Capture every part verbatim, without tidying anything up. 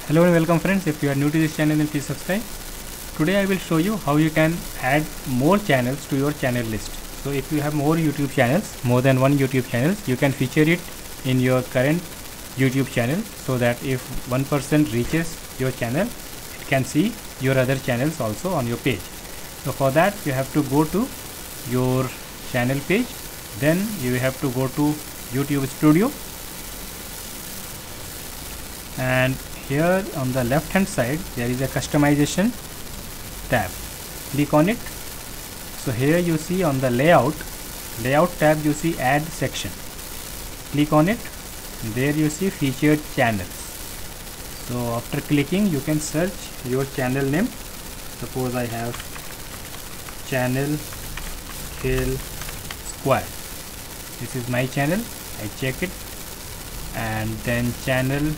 Hello and welcome friends. If you are new to this channel then please subscribe. Today I will show you how you can add more channels to your channel list. So if you have more YouTube channels, more than one YouTube channels, you can feature it in your current YouTube channel so that if one person reaches your channel, it can see your other channels also on your page. So for that you have to go to your channel page, then you have to go to YouTube Studio, and here on the left hand side there is a customization tab. Click on it. So here you see on the layout layout tab you see add section. Click on it. There you see featured channels. So after clicking you can search your channel name. Suppose I have channel Khel Squad. This is my channel. I check it, and then channel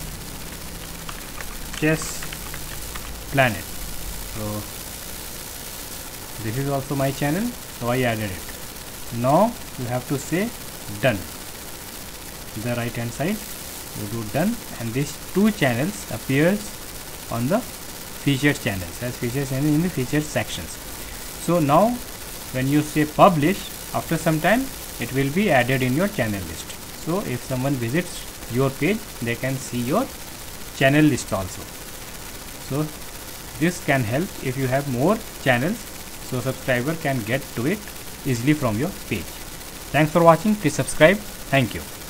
Chess Planet. So this is also my channel, so I added it. Now you have to say done. The right hand side you do done, and these two channels appears on the featured channels as featured channel in the featured sections. So now when you say publish, after some time it will be added in your channel list. So if someone visits your page, they can see your channel list also. So this can help if you have more channels, so subscriber can get to it easily from your page. Thanks for watching. Please subscribe. Thank you.